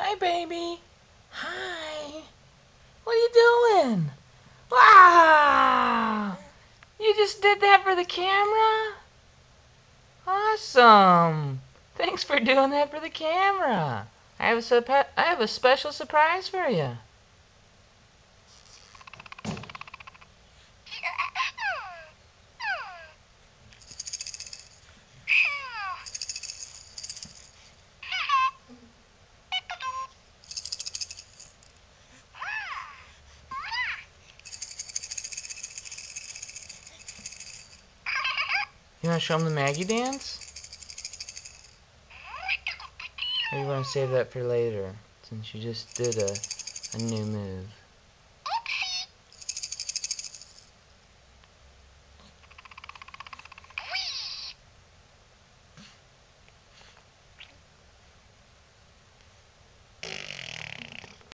Hi, baby. Hi. What are you doing? Wow! You just did that for the camera? Awesome. Thanks for doing that for the camera. I have a special surprise for you. You want to show them the Maggie dance? Or you want to save that for later, since you just did a new move?